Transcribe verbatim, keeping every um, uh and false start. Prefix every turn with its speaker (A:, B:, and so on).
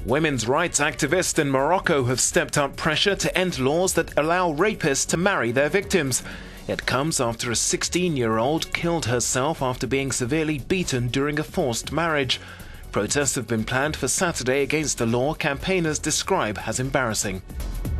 A: Women's rights activists in Morocco have stepped up pressure to end laws that allow rapists to marry their victims. It comes after a sixteen-year-old killed herself after being severely beaten during a forced marriage. Protests have been planned for Saturday against a law campaigners describe as embarrassing.